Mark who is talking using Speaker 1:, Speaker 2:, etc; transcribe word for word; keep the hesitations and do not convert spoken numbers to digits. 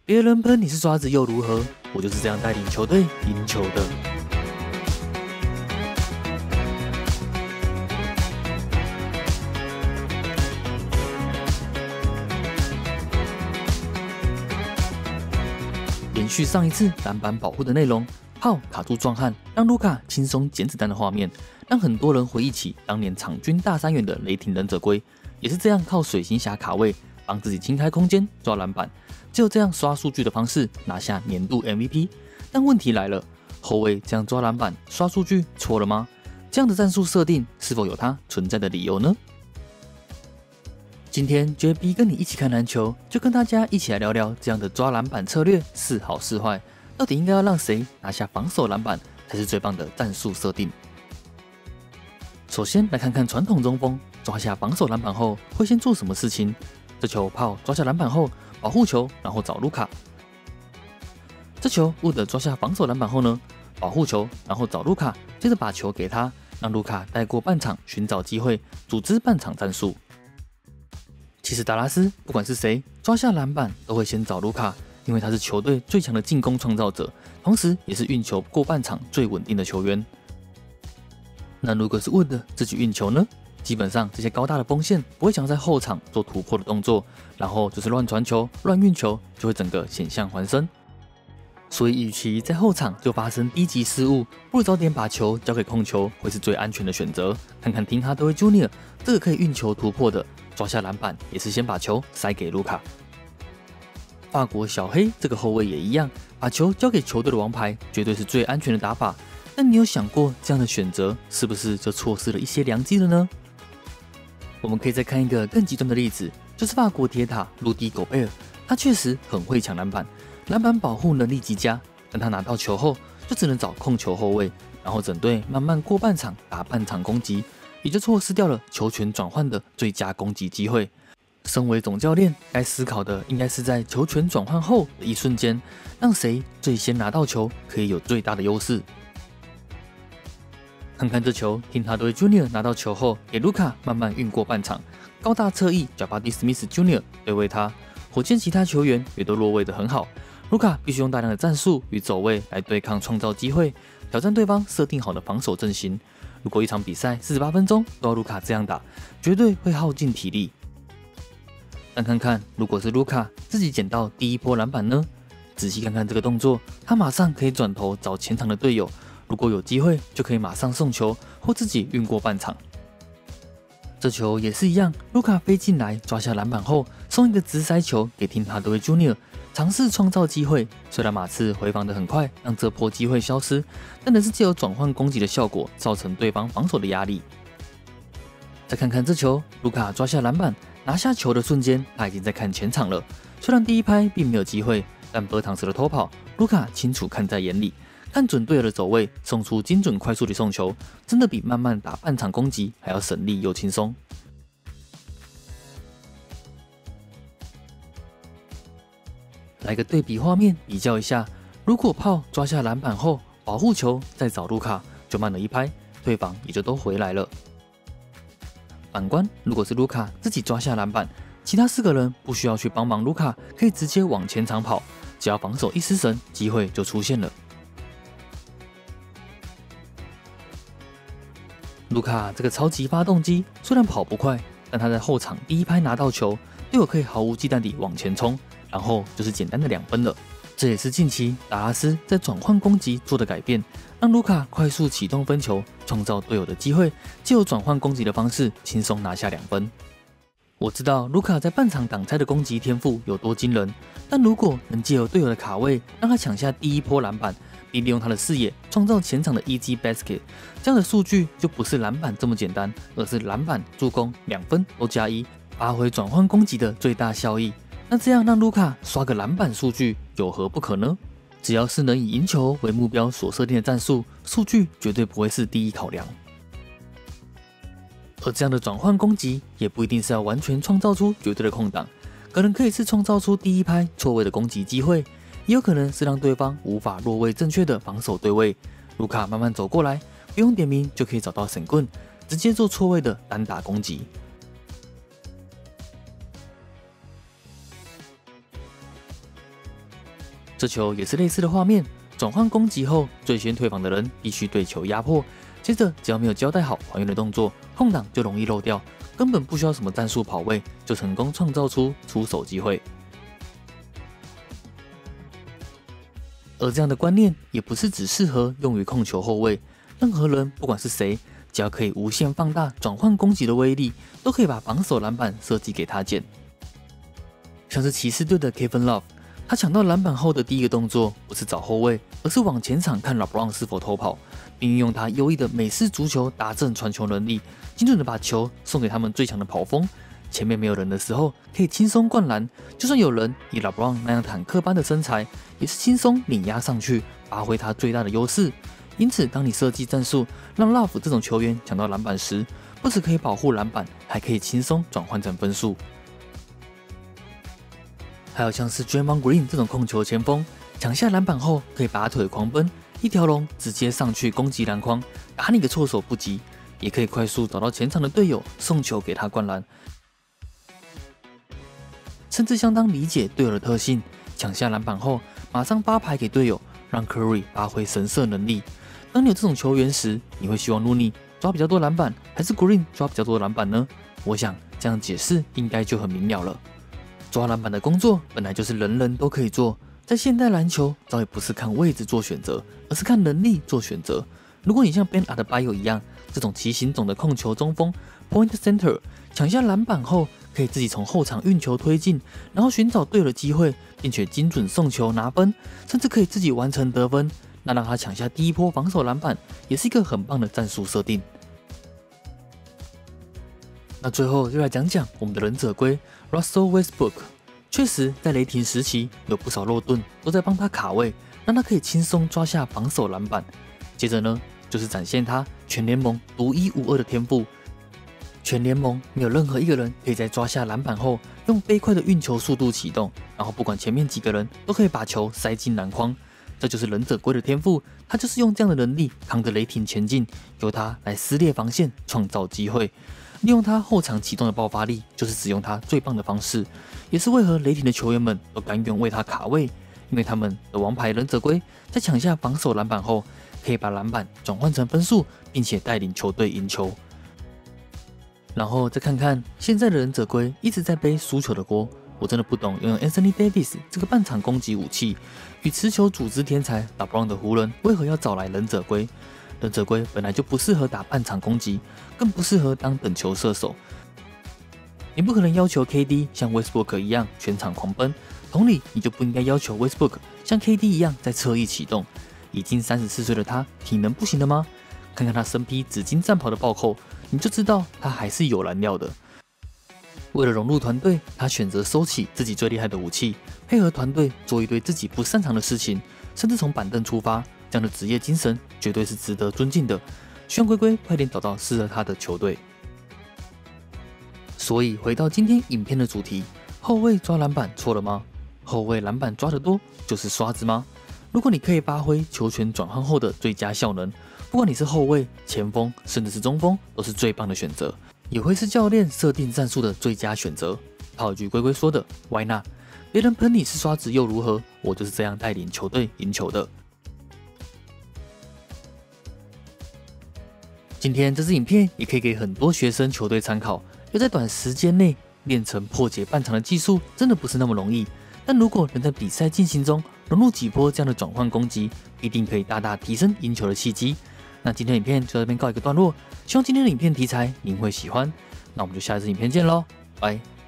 Speaker 1: 别人喷你是刷子又如何？我就是这样带领球队赢球的。延续上一次篮板保护的内容，炮卡住壮汉，让卢卡轻松捡子弹的画面，让很多人回忆起当年场均大三元的雷霆忍者龟，也是这样靠水行侠卡位，帮自己清开空间抓篮板，只有这样刷数据的方式拿下年度 M V P。但问题来了，后卫这样抓篮板刷数据错了吗？这样的战术设定是否有它存在的理由呢？今天 J B 跟你一起看篮球，就跟大家一起来聊聊这样的抓篮板策略是好是坏，到底应该要让谁拿下防守篮板才是最棒的战术设定。首先来看看传统中锋抓下防守篮板后会先做什么事情。这球炮抓下篮板后保护球，然后找卢卡。这球沃德抓下防守篮板后呢，保护球，然后找卢卡，接着把球给他，让卢卡带过半场寻找机会，组织半场战术。其实达拉斯不管是谁抓下篮板都会先找卢卡，因为他是球队最强的进攻创造者，同时也是运球过半场最稳定的球员。那如果是 Wood 自己运球呢？基本上这些高大的锋线不会想在后场做突破的动作，然后就是乱传球、乱运球，就会整个险象环生。所以与其在后场就发生低级失误，不如早点把球交给控球，会是最安全的选择。看看廷哈德威 Junior 这个可以运球突破的，抓下篮板也是先把球塞给卢卡。法国小黑这个后卫也一样，把球交给球队的王牌，绝对是最安全的打法。但你有想过这样的选择是不是就错失了一些良机了呢？我们可以再看一个更极端的例子，就是法国铁塔鲁迪·狗贝尔，他确实很会抢篮板，篮板保护能力极佳，但他拿到球后就只能找控球后卫，然后整队慢慢过半场打半场攻击，也就错失掉了球权转换的最佳攻击机会。身为总教练，该思考的应该是在球权转换后的一瞬间，让谁最先拿到球可以有最大的优势。看看这球，廷哈德威 Junior 拿到球后，给卢卡慢慢运过半场，高大侧翼 Jabari Smith Junior 对位他，火箭其他球员也都落位得很好。卢卡必须用大量的战术与走位来对抗创造机会，挑战对方设定好的防守阵型。如果一场比赛四十八分钟都要卢卡这样打，绝对会耗尽体力。但看看，如果是卢卡自己捡到第一波篮板呢？仔细看看这个动作，他马上可以转头找前场的队友。如果有机会，就可以马上送球或自己运过半场。这球也是一样，卢卡飞进来抓下篮板后，送一个直塞球给廷哈德威 Junior， 尝试创造机会。虽然马刺回防得很快，让这波机会消失，但仍是借由转换攻击的效果，造成对方防守的压力。再看看这球，卢卡抓下篮板，拿下球的瞬间，他已经在看前场了。虽然第一拍并没有机会，但波唐斯的偷跑，卢卡清楚看在眼里。看准队友的走位，送出精准快速的送球，真的比慢慢打半场攻击还要省力又轻松。来个对比画面比较一下，如果炮抓下篮板后保护球再找卢卡，就慢了一拍，对方也就都回来了。反观如果是卢卡自己抓下篮板，其他四个人不需要去帮忙，卢卡可以直接往前场跑，只要防守一失神，机会就出现了。卢卡这个超级发动机虽然跑不快，但他在后场第一拍拿到球，队友可以毫无忌惮地往前冲，然后就是简单的两分了。这也是近期达拉斯在转换攻击做的改变，让卢卡快速启动分球，创造队友的机会，借由转换攻击的方式轻松拿下两分。我知道卢卡在半场挡拆的攻击天赋有多惊人，但如果能借由队友的卡位，让他抢下第一波篮板，并利用他的视野创造前场的 easy basket， 这样的数据就不是篮板这么简单，而是篮板、助攻两分都加一，发挥转换攻击的最大效益。那这样让卢卡刷个篮板数据有何不可呢？只要是能以赢球为目标所设定的战术，数据绝对不会是第一考量。而这样的转换攻击也不一定是要完全创造出绝对的空档，可能可以是创造出第一拍错位的攻击机会。也有可能是让对方无法落位正确的防守对位，卢卡慢慢走过来，不用点名就可以找到神棍，直接做错位的单打攻击。 这球也是类似的画面，转换攻击后，最先退防的人必须对球压迫，接着只要没有交代好还原的动作，空档就容易漏掉，根本不需要什么战术跑位，就成功创造出出手机会。而这样的观念也不是只适合用于控球后卫，任何人不管是谁，只要可以无限放大转换攻击的威力，都可以把防守篮板设计给他捡。像是骑士队的 Kevin Love， 他抢到篮板后的第一个动作不是找后卫，而是往前场看 LeBron 是否偷跑，并运用他优异的美式足球达阵传球能力，精准的把球送给他们最强的跑锋。前面没有人的时候，可以轻松灌篮；就算有人，以 LeBron 那样坦克般的身材，也是轻松碾压上去，发挥他最大的优势。因此，当你设计战术让 Love 这种球员抢到篮板时，不只可以保护篮板，还可以轻松转换成分数。还有像是 Draymond Green 这种控球前锋，抢下篮板后可以拔腿狂奔，一条龙直接上去攻击篮筐，打你个措手不及；也可以快速找到前场的队友，送球给他灌篮。甚至相当理解队友的特性，抢下篮板后马上发牌给队友，让 Curry 发挥神射能力。当你有这种球员时，你会希望 Looney 抓比较多篮板，还是 Green 抓比较多篮板呢？我想这样解释应该就很明了了。抓篮板的工作本来就是人人都可以做，在现代篮球早已不是看位置做选择，而是看能力做选择。如果你像 Ben Adebayo 一样，这种骑行种的控球中锋 Point Center， 抢下篮板后可以自己从后场运球推进，然后寻找队友的机会，并且精准送球拿分，甚至可以自己完成得分，那让他抢下第一波防守篮板，也是一个很棒的战术设定。那最后就来讲讲我们的忍者龟 Russell Westbrook。确实，在雷霆时期有不少肉盾都在帮他卡位，让他可以轻松抓下防守篮板。接着呢，就是展现他全联盟独一无二的天赋。全联盟没有任何一个人可以在抓下篮板后，用飞快的运球速度启动，然后不管前面几个人都可以把球塞进篮筐。这就是忍者龟的天赋，他就是用这样的能力扛着雷霆前进，由他来撕裂防线，创造机会。利用他后场启动的爆发力，就是使用他最棒的方式，也是为何雷霆的球员们都甘愿为他卡位，因为他们的王牌忍者龟在抢下防守篮板后，可以把篮板转换成分数，并且带领球队赢球。然后再看看现在的忍者龟一直在背输球的锅，我真的不懂拥有 Anthony Davis 这个半场攻击武器与持球组织天才 LeBron 的湖人为何要找来忍者龟。忍者龟本来就不适合打半场攻击，更不适合当等球射手。你不可能要求 K D 像 Westbrook 一样全场狂奔，同理，你就不应该要求 Westbrook 像 K D 一样在侧翼启动。已经三十四岁的他，体能不行了吗？看看他身披紫金战袍的暴扣，你就知道他还是有燃料的。为了融入团队，他选择收起自己最厉害的武器，配合团队做一堆自己不擅长的事情，甚至从板凳出发。这样的职业精神绝对是值得尊敬的。希望龟龟快点找到适合他的球队。所以回到今天影片的主题，后卫抓篮板错了吗？后卫篮板抓得多就是刷子吗？如果你可以发挥球权转换后的最佳效能，不管你是后卫、前锋，甚至是中锋，都是最棒的选择，也会是教练设定战术的最佳选择。套一句龟龟说的 Why not？ 别人喷你是刷子又如何？我就是这样带领球队赢球的。今天这支影片也可以给很多学生球队参考，要在短时间内练成破解半场的技术，真的不是那么容易。但如果能在比赛进行中融入几波这样的转换攻击，必定可以大大提升赢球的契机。那今天的影片就到这边告一个段落，希望今天的影片题材您会喜欢。那我们就下一支影片见喽，拜。